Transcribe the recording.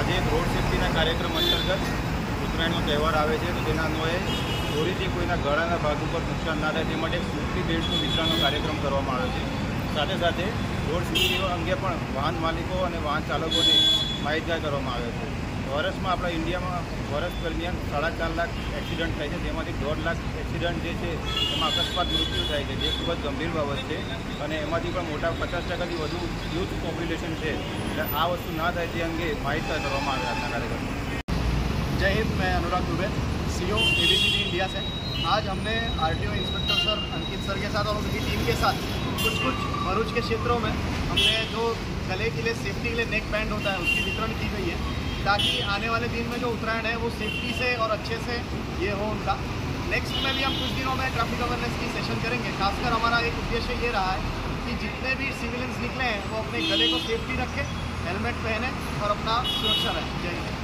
આજે એક રોડ સેફ્ટીના કાર્યક્રમ અંતર્ગત ઉત્તરાયણનો તહેવાર આવે છે, તો તેના અન્વયે ચોરીથી કોઈના ગળાના ભાગ ઉપર નુકસાન ના થાય તે માટે સેફ્ટી બેલ્ટનું વિતરણનો કાર્યક્રમ કરવામાં આવે છે। સાથે સાથે રોડ સેફ્ટી અંગે પણ વાહન માલિકો અને વાહન ચાલકોને માહિતગાર કરવામાં આવે છે। વર્ષમાં આપણા ઇન્ડિયામાં વર્ષ દરમિયાન 4.5 લાખ એક્સિડન્ટ થાય છે, જેમાંથી 1.5 લાખ એક્સિડન્ટ જે છે એમાં અકસ્માત મૃત્યુ થાય છે, જે ખૂબ જ ગંભીર બાબત છે અને એમાંથી પણ મોટા 50%થી વધુ યુથ પોપ્યુલેશન છે, એટલે આ વસ્તુ ના થાય તે અંગે માહિતગાર કરવામાં આવે આજના कार्यक्रम। जय हिंद, मैं Anurag Dubey, CEO ABCD India से। आज हमने RTO inspector sir Ankit sir के साथ और उनकी टीम के साथ कुछ भरूच के क्षेत्रों में हमने जो गले के लिए सेफ्टी के लिए नेक बैंड होता है उसकी वितरण की गई है, ताकि आने वाले दिन में जो उत्तरायण है वो सेफ्टी से और अच्छे से ये हो उनका। नेक्स्ट में भी हम कुछ दिनों में ट्रैफिक अवेयरनेस की सेशन करेंगे। खासकर हमारा एक उद्देश्य ये रहा है कि जितने भी सिविलियंस निकले हैं वो अपने गले को सेफ्टी रखें, हेलमेट पहने और अपना सुरक्षा रखें। जय हिंद।